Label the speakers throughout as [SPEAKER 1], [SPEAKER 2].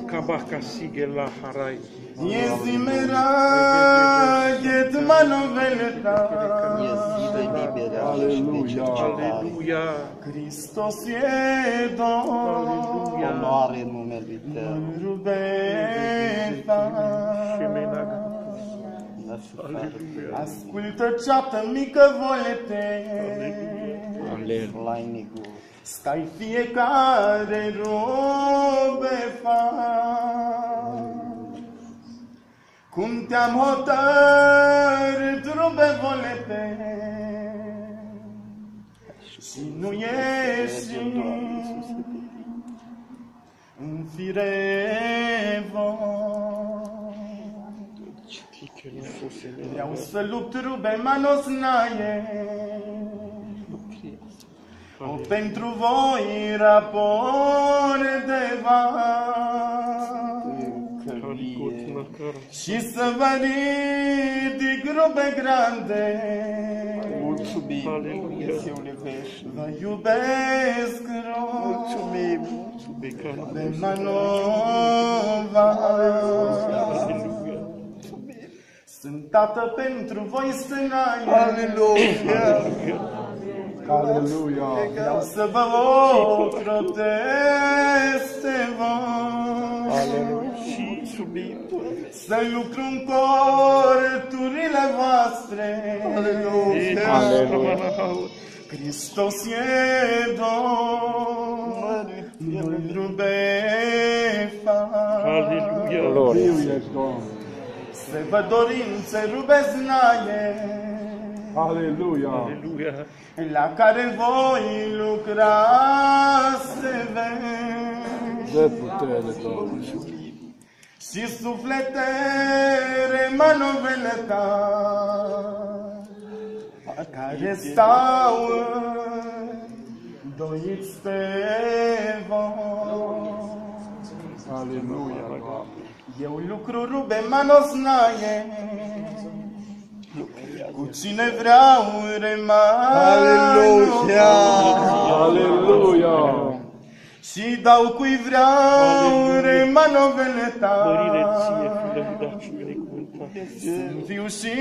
[SPEAKER 1] kabaka sigela harai.
[SPEAKER 2] Jezimera get manoveleta.
[SPEAKER 1] Aleluia.
[SPEAKER 2] Hristos e Domn.
[SPEAKER 3] Onoare numele Tău.
[SPEAKER 2] Rubeta. Ascultă ceată mică volete.
[SPEAKER 3] Lainicul.
[SPEAKER 2] Stai fiecare robe cum te-am hotărât robe volete și nu ieși în firevo. Vreau să lupt rube manos naie pentru voi raport de și să vă ridic robe grande.
[SPEAKER 3] Mulțumim, Dumnezeule veșnic.
[SPEAKER 2] Vă iubesc
[SPEAKER 3] Mulțumim,
[SPEAKER 2] de Manova. Sunt tată pentru voi stânaie.
[SPEAKER 3] Aleluia.
[SPEAKER 2] Aleluia. Vreau să vă ocrotesc pe voi.
[SPEAKER 3] Aleluia.
[SPEAKER 2] Să lucru în corturile voastre.
[SPEAKER 3] Aleluia.
[SPEAKER 2] Hristos e Domn. Nu-l rubefa.
[SPEAKER 1] Aleluia.
[SPEAKER 2] Să vă dorințe rubeznaie.
[SPEAKER 1] Aleluia.
[SPEAKER 2] La care voi lucra se vede.
[SPEAKER 1] De putere, Doamne.
[SPEAKER 2] Și suflete remanovele ta, care stau îndoiți pe voi.
[SPEAKER 1] Aleluia.
[SPEAKER 2] Eu lucru rube manosnaie, cu cine vreau
[SPEAKER 3] Aleluia.
[SPEAKER 2] Aleluia. Și dau cui vreau remanovele ta. Sunt viu și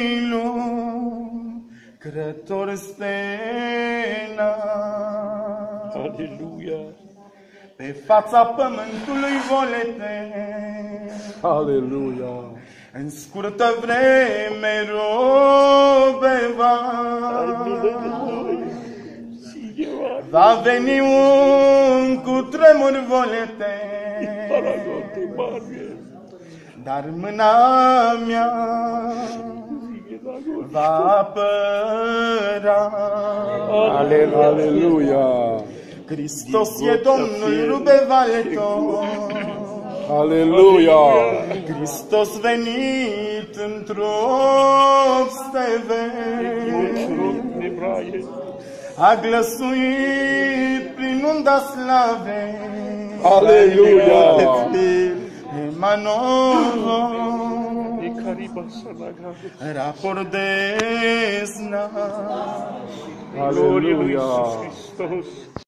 [SPEAKER 2] lucrător stena.
[SPEAKER 1] Aleluia.
[SPEAKER 2] Pe fața pământului volete.
[SPEAKER 1] Aleluia.
[SPEAKER 2] În scurtă vreme robe va veni un cutremur volete, dar mâna mea va apăra.
[SPEAKER 1] Aleluia.
[SPEAKER 2] Hristos e Domnul rube valeto.
[SPEAKER 1] Aleluia.
[SPEAKER 2] Hristos venit într-o steve, a glăsuit prin unda slave.
[SPEAKER 1] Aleluia.
[SPEAKER 2] Emanuel, raport de zna.
[SPEAKER 1] Aleluia.